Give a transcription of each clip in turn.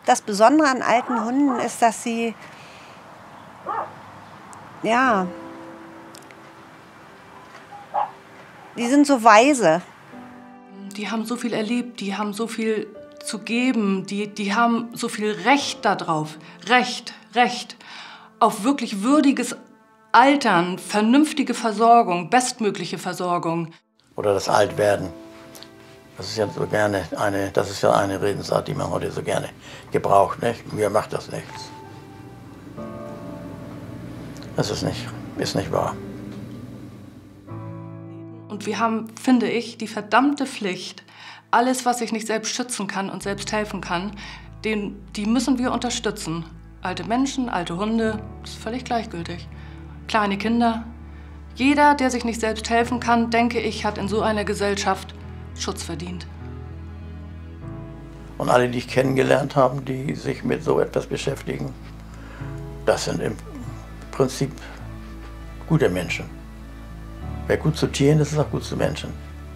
Das Besondere an alten Hunden ist, dass sie, ja, die sind so weise. Die haben so viel erlebt, die haben so viel zu geben, die haben so viel Recht darauf. Recht auf wirklich würdiges Altern, vernünftige Versorgung, bestmögliche Versorgung. Oder das Altwerden. Das ist ja so gerne eine Redensart, die man heute so gerne gebraucht. Nicht? Mir macht das nichts. Das ist nicht wahr. Und wir haben, finde ich, die verdammte Pflicht, alles, was sich nicht selbst schützen kann und selbst helfen kann, die müssen wir unterstützen. Alte Menschen, alte Hunde, das ist völlig gleichgültig. Kleine Kinder. Jeder, der sich nicht selbst helfen kann, denke ich, hat in so einer Gesellschaft Schutz verdient. Und alle, die ich kennengelernt habe, die sich mit so etwas beschäftigen, das sind im Prinzip gute Menschen. Wer gut zu Tieren ist, ist auch gut zu Menschen.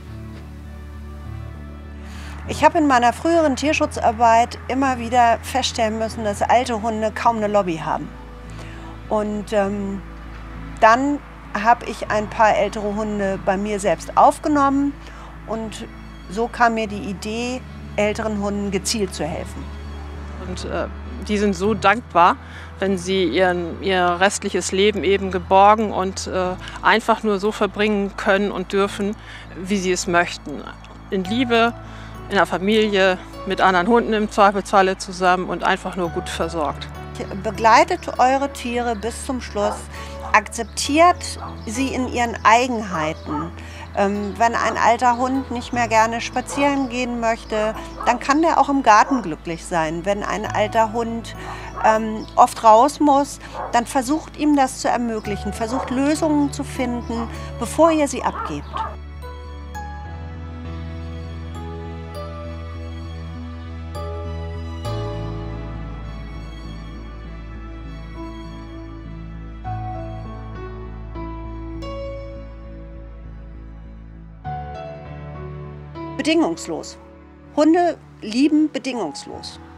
Ich habe in meiner früheren Tierschutzarbeit immer wieder feststellen müssen, dass alte Hunde kaum eine Lobby haben. Und dann habe ich ein paar ältere Hunde bei mir selbst aufgenommen und so kam mir die Idee, älteren Hunden gezielt zu helfen. Und die sind so dankbar, wenn sie ihr restliches Leben eben geborgen und einfach nur so verbringen können und dürfen, wie sie es möchten. In Liebe, in der Familie, mit anderen Hunden im Zweifelsfalle zusammen und einfach nur gut versorgt. Begleitet eure Tiere bis zum Schluss, akzeptiert sie in ihren Eigenheiten. Wenn ein alter Hund nicht mehr gerne spazieren gehen möchte, dann kann der auch im Garten glücklich sein. Wenn ein alter Hund oft raus muss, dann versucht ihm das zu ermöglichen, versucht Lösungen zu finden, bevor ihr sie abgebt. Bedingungslos. Hunde lieben bedingungslos.